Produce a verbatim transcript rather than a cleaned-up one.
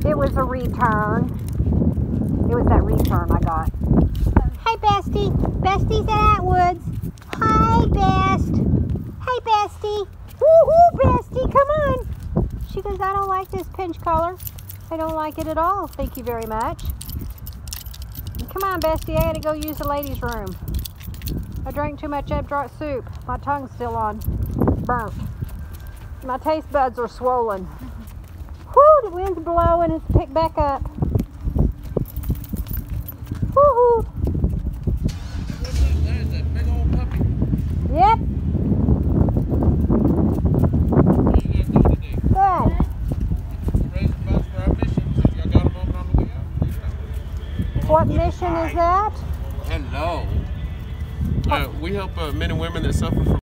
It was a return. It was that return I got. Hey, Bestie. Bestie's at Atwoods. Hi, Best. Hey, Bestie. Woohoo, Bestie. Come on. She goes, I don't like this pinch color. I don't like it at all. Thank you very much. Come on, Bestie. I gotta go use the ladies' room. I drank too much updraft soup. My tongue's still on. Burnt. My taste buds are swollen. Whoo, the wind's blowing. It's picked back up. Woohoo. There's that big old puppy. Yep. What are you guys doing today? Good. Raising funds for our mission. So y'all got a moment on the way out. What mission is that? Hello. Uh, we help uh, men and women that suffer from